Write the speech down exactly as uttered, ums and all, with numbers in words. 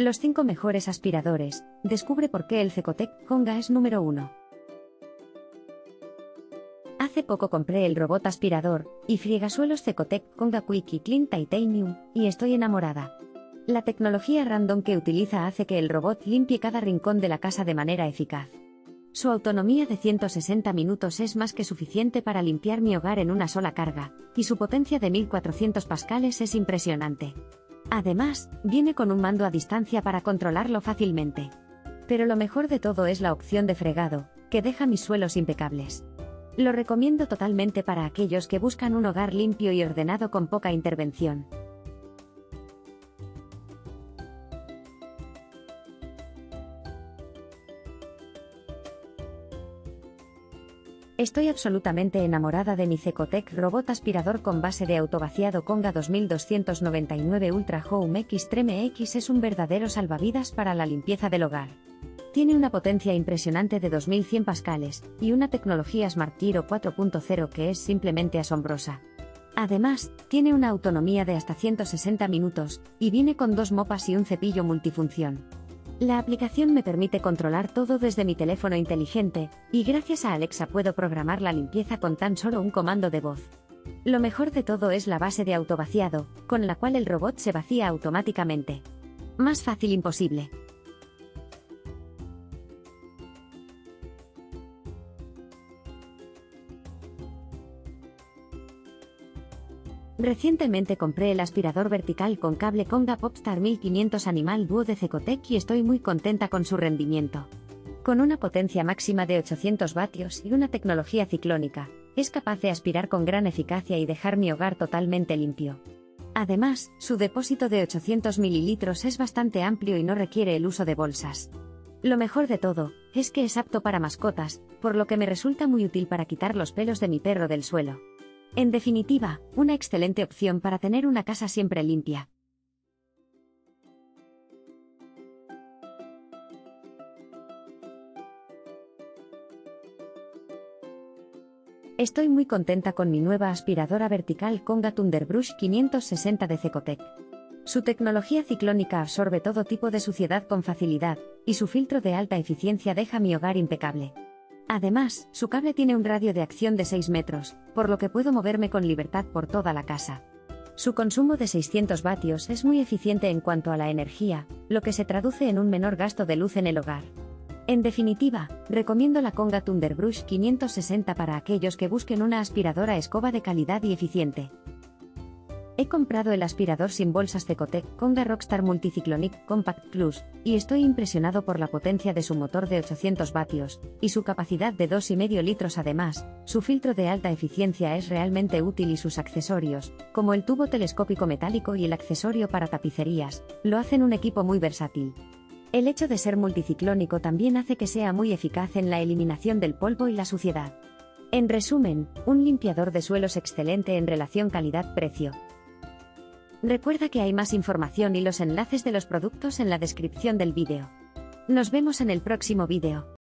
Los cinco mejores aspiradores. Descubre por qué el Cecotec Conga es número uno. Hace poco compré el robot aspirador y friegasuelos Cecotec Conga Quick y Clean Titanium, y estoy enamorada. La tecnología random que utiliza hace que el robot limpie cada rincón de la casa de manera eficaz. Su autonomía de ciento sesenta minutos es más que suficiente para limpiar mi hogar en una sola carga, y su potencia de mil cuatrocientos pascales es impresionante. Además, viene con un mando a distancia para controlarlo fácilmente. Pero lo mejor de todo es la opción de fregado, que deja mis suelos impecables. Lo recomiendo totalmente para aquellos que buscan un hogar limpio y ordenado con poca intervención. Estoy absolutamente enamorada de mi Cecotec robot aspirador con base de autovaciado Conga dos mil doscientos noventa y nueve Ultra Home Extreme X. Es un verdadero salvavidas para la limpieza del hogar. Tiene una potencia impresionante de dos mil cien pascales y una tecnología Smart Giro cuatro punto cero que es simplemente asombrosa. Además, tiene una autonomía de hasta ciento sesenta minutos y viene con dos mopas y un cepillo multifunción. La aplicación me permite controlar todo desde mi teléfono inteligente, y gracias a Alexa puedo programar la limpieza con tan solo un comando de voz. Lo mejor de todo es la base de autovaciado, con la cual el robot se vacía automáticamente. Más fácil imposible. Recientemente compré el aspirador vertical con cable Conga Popstar mil quinientos Animal Duo de Cecotec y estoy muy contenta con su rendimiento. Con una potencia máxima de ochocientos vatios y una tecnología ciclónica, es capaz de aspirar con gran eficacia y dejar mi hogar totalmente limpio. Además, su depósito de ochocientos mililitros es bastante amplio y no requiere el uso de bolsas. Lo mejor de todo, es que es apto para mascotas, por lo que me resulta muy útil para quitar los pelos de mi perro del suelo. En definitiva, una excelente opción para tener una casa siempre limpia. Estoy muy contenta con mi nueva aspiradora vertical Conga Thunderbrush quinientos sesenta de Cecotec. Su tecnología ciclónica absorbe todo tipo de suciedad con facilidad, y su filtro de alta eficiencia deja mi hogar impecable. Además, su cable tiene un radio de acción de seis metros, por lo que puedo moverme con libertad por toda la casa. Su consumo de seiscientos vatios es muy eficiente en cuanto a la energía, lo que se traduce en un menor gasto de luz en el hogar. En definitiva, recomiendo la Conga Thunderbrush quinientos sesenta para aquellos que busquen una aspiradora escoba de calidad y eficiente. He comprado el aspirador sin bolsas Cecotec Conga Rockstar Multicyclonic Compact Plus, y estoy impresionado por la potencia de su motor de ochocientos vatios, y su capacidad de dos coma cinco litros. Además, su filtro de alta eficiencia es realmente útil y sus accesorios, como el tubo telescópico metálico y el accesorio para tapicerías, lo hacen un equipo muy versátil. El hecho de ser multiciclónico también hace que sea muy eficaz en la eliminación del polvo y la suciedad. En resumen, un limpiador de suelos excelente en relación calidad-precio. Recuerda que hay más información y los enlaces de los productos en la descripción del vídeo. Nos vemos en el próximo vídeo.